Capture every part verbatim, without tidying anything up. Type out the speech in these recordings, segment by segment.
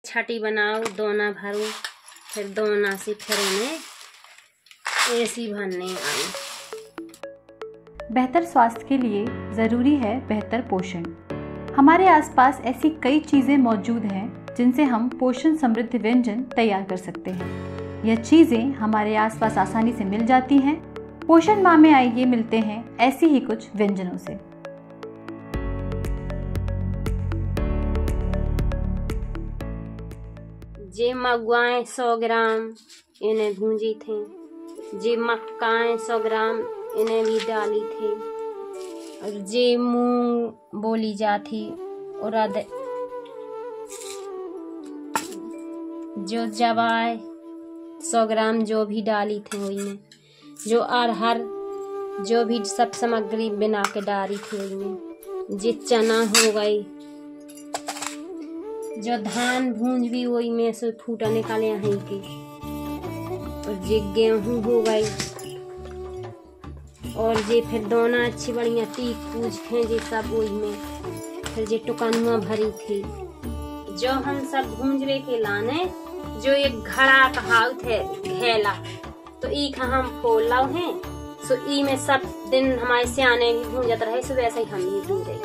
छाटी बनाओ, दोना भरो, फिर दोना से फिर उन्हें ऐसी भरने आई। बेहतर स्वास्थ्य के लिए ज़रूरी है बेहतर पोषण। हमारे आसपास ऐसी कई चीज़ें मौजूद हैं जिनसे हम पोषण समृद्ध व्यंजन तैयार कर सकते हैं। यह चीज़ें हमारे आसपास आसानी से मिल जाती हैं। पोषण माह में आइए मिलते हैं ऐसी ही कुछ व्यंजनों से। जे मगुआएँ सौ ग्राम इन्हें भूंजी थे, जे मक्काएँ सौ ग्राम इन्हें भी डाली थे, और जे मूंग बोली जाती उड़द जो जवाय सौ ग्राम जो भी डाली थी वही में, जो अरहर जो भी सब सामग्री बना के डाली थी वही में, जे चना हो गई, जो धान भूंज भी वही में से फूटा निकाले हैं के, और जे गेहूं हो गई, और जे फिर दोना अच्छी बढ़िया टीक पूज थे जे सब वही में, फिर जे टुकनुआ भरी थी जो हम सब भूंजवे के लाने, जो एक घड़ा कहावत है घेला, तो ई का हम फोल लाओ हैं, सो ई में सब दिन हमारे सियाने भी भूंजत रहे, सो वैसे ही हम भी भूंजे।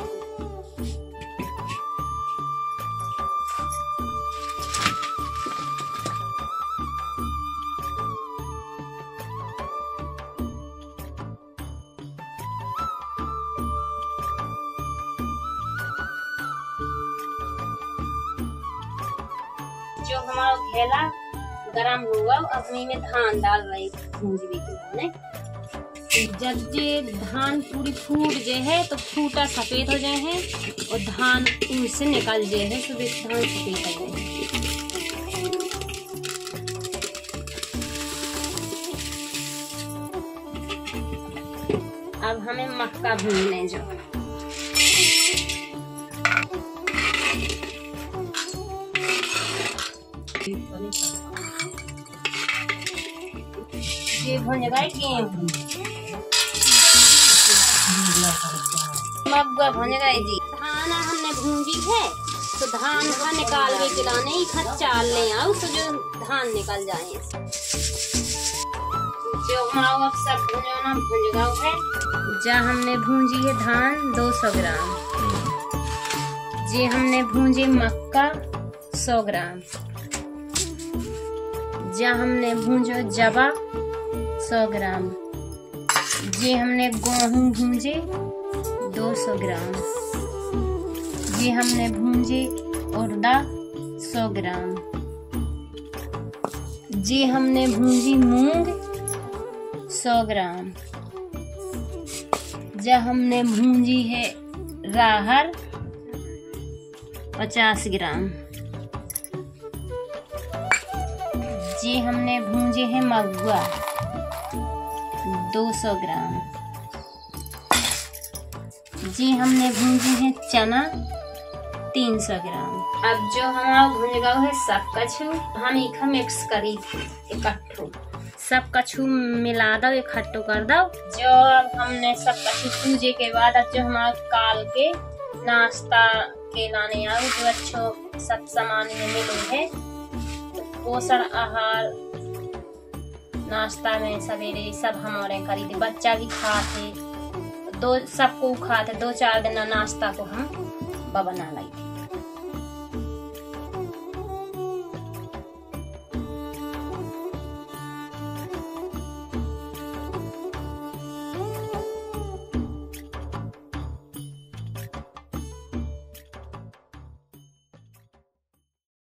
जो हमारा घेला गरम हुआ अब में धान डाल रही भूंजवी के लिए। जब जे धान पूरी फूट जे है तो फूटा सफेद हो जाए है, और धान उनसे निकल जाए है तो धान सफेद हो जाए है। अब हमें मक्का भूनने जो ये भून गए गेहूं मक्का भून गए जी। धान हमने भूंजी है तो धान का निकाल के खिलाने ही खत चाल ले आओ तो जो धान निकल जाए। जो माओ अब सब भुना भूंज गया है, जा हमने भूंजी है धान दो सौ ग्राम, जे हमने भूंजी मक्का सौ ग्राम, जा हमने भूंजो जवा सौ ग्राम, जे हमने गेहूं भूंजे दो सौ ग्राम, जे हमने भूंजे उड़दा सौ ग्राम, जे हमने भूंजी मूंग सौ ग्राम, जा हमने भूंजी है राहर पचास ग्राम, जे हमने भूंजे हैं मगुआ दो सौ ग्राम, जी हमने भूंजी है चना तीन सौ ग्राम। अब जो हमारा भूंज गया है सब कछु हम एक मिक्स करी इकट्ठो, सब कछु मिला दो इकट्ठो कर दो। जो अब हमने सब कछु पूजे के बाद अब जो हमारा काल के नाश्ता के लाने आओ जो अच्छो सब सामान में मिले है, पोषण आहार नाश्ता में सवेरे सब हमारे खरीदे, बच्चा भी खाते, दो सबको खाते, दो चार दिन नाश्ता को हम बना लाई।